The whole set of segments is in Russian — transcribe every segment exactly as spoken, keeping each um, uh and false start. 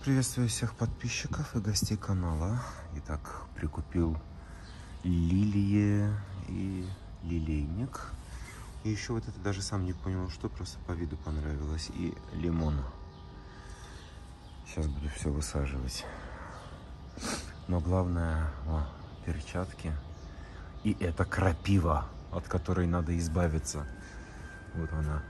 Приветствую всех подписчиков и гостей канала. Итак, прикупил лилии и лилейник. И еще вот это даже сам не понял, что, просто по виду понравилось. И лимон. Сейчас буду все высаживать. Но главное, о, перчатки. И это крапива, от которой надо избавиться. Вот она.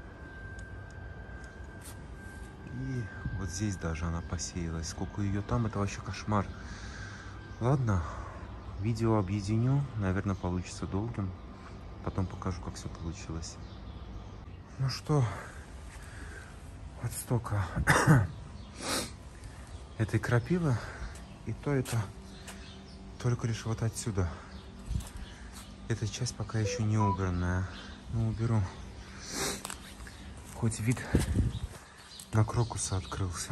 И вот здесь даже она посеялась. Сколько ее там, это вообще кошмар. Ладно, видео объединю. Наверное, получится долгим. Потом покажу, как все получилось. Ну что, вот столько этой крапивы. И то это только лишь вот отсюда. Эта часть пока еще не убранная. Ну, уберу. Хоть вид на крокуса открылся.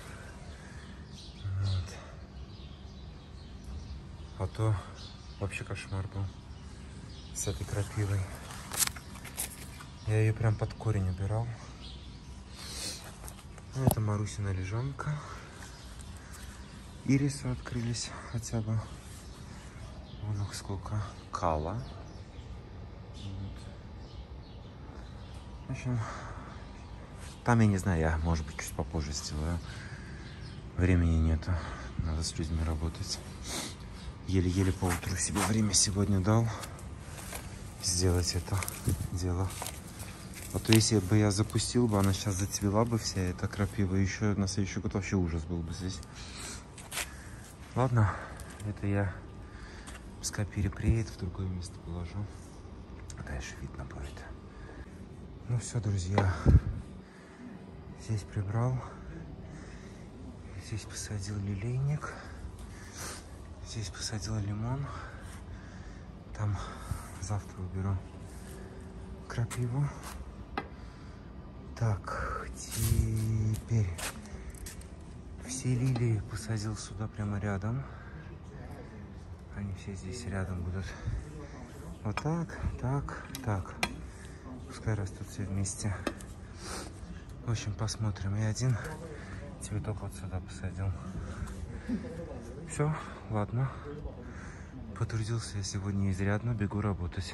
Вот. А то вообще кошмар был с этой крапивой. Я ее прям под корень убирал. Это Марусина лежанка. Ирисы открылись хотя бы. Вон их сколько. Кала. Вот. В общем, там я не знаю, я, может быть, чуть попозже сделаю. Времени нету. Надо с людьми работать. Еле-еле по утру себе время сегодня дал сделать это дело. А то если бы я запустил бы, она сейчас зацвела бы вся эта крапива. Еще на следующий год вообще ужас был бы здесь. Ладно, это я пускай перепреет, в другое место положу. Дальше видно будет. Ну все, друзья. Здесь прибрал. Здесь посадил лилейник. Здесь посадил лимон. Там завтра уберу крапиву. Так, теперь все лилии посадил сюда прямо рядом. Они все здесь рядом будут. Вот так, так, так. Пускай растут все вместе. В общем, посмотрим. И один цветок вот сюда посадил. Все, ладно. Потрудился я сегодня изрядно. Бегу работать.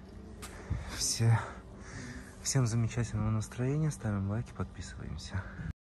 Все, всем замечательного настроения. Ставим лайки, подписываемся.